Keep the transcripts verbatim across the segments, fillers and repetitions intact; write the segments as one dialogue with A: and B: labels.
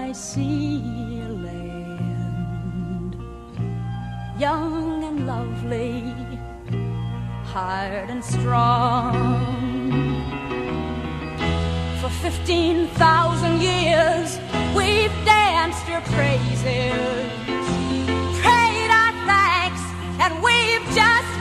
A: I see a land, young and lovely, hard and strong. For fifteen thousand years we've danced your praises, prayed our thanks, and we've just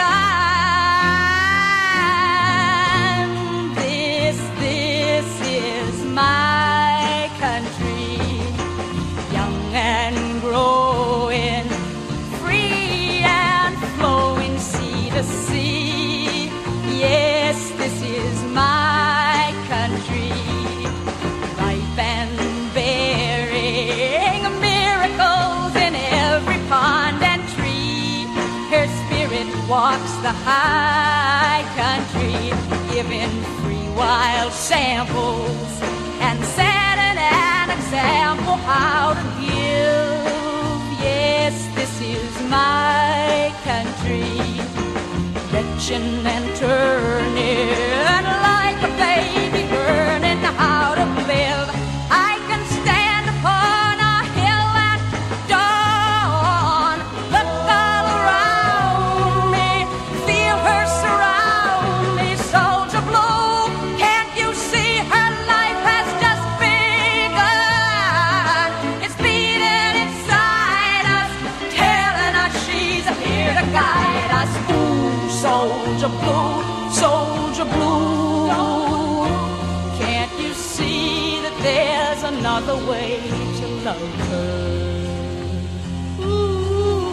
A: begun. This, this is my country, young and growing, free and flowing sea to sea. Yes, this is my country, ripe and bearing miracles in every pond and tree. Her spirit walks the high country, giving free wild samples and setting an example how to give. Yes, this is my country, retching and turning like a baby, learning how to live. I can stand upon a hill at dawn, look all around me, feel her surround me. Soldier Blue, can't you see her life has just begun? It's beating inside us, telling us she's here to guide us. Ooh, Soldier Blue, Soldier Blue, can't you see that there's another way to love her? Ooh.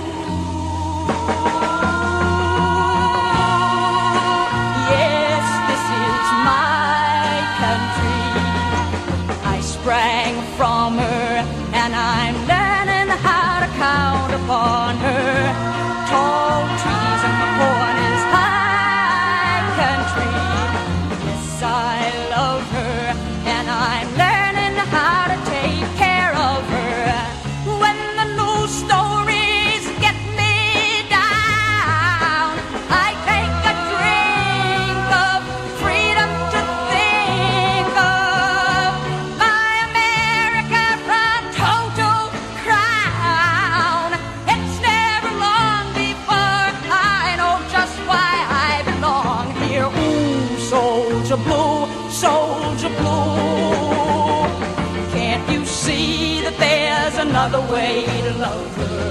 A: Yes, this is my country. I sprang from her and I'm learning how to count upon her. Tall trees and the corn is high country. Yes, I love her and I'm learning how to take care of her. When the news stories get me down, I take a drink of freedom to think of my America from total crown. It's never long before I know just why I belong here. Ooh, Soldier Blue, Soldier Blue, can't you see that there's another way to love her?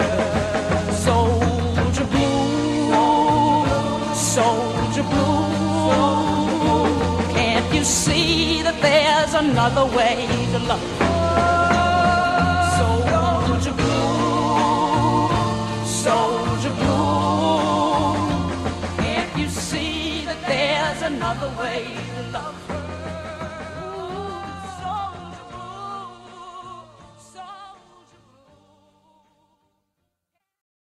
A: Soldier Blue, Soldier Blue, can't you see that there's another way to love her? Soldier Blue, Soldier Blue, can't you see that there's another way to love her?